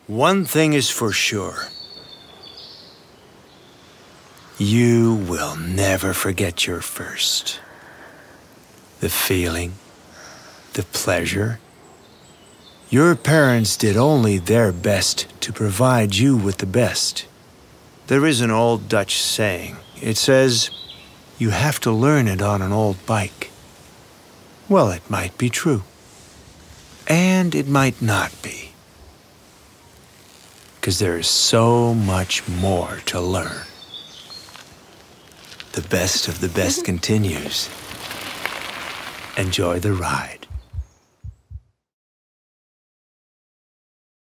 One thing is for sure. You will never forget your first. The feeling, the pleasure. Your parents did only their best to provide you with the best. There is an old Dutch saying. It says, you have to learn it on an old bike. Well, it might be true. And it might not be. Because there is so much more to learn. The best of the best continues. Enjoy the ride.